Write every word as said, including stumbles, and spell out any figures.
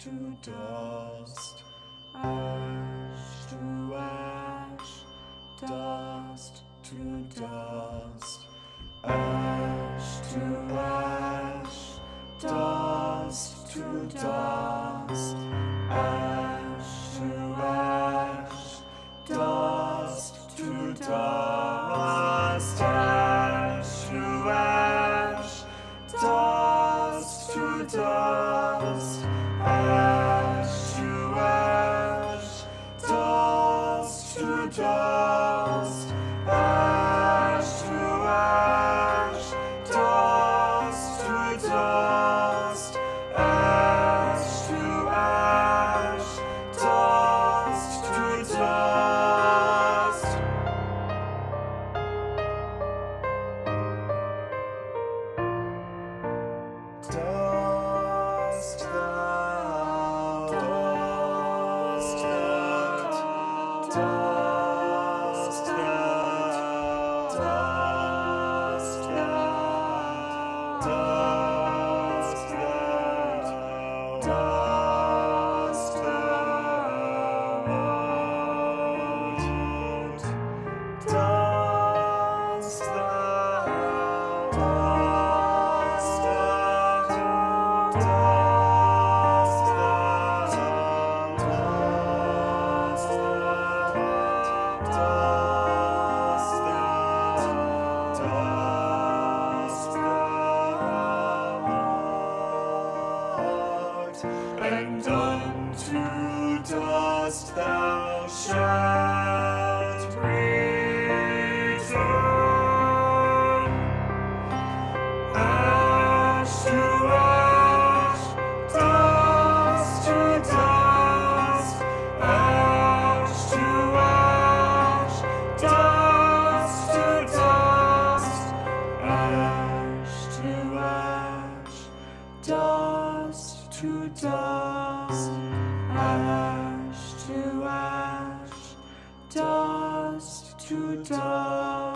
to dust, ash to ash, dust to dust, ash to ash, dust to dust, ash to ash, dust to dust, ash to ash, dust to dust, ash to ash, dust to dust, ash to ash, dust to dust, ash to ash, dust to dust. Dust thou, dust thou, dust thou, dust thou, dust thou, dust thou, dust and unto dust thou shalt return. Ash to ash, dust to dust, ash to ash, dust to dust, ash to ash, dust to dust, ash to ash, dust to dust.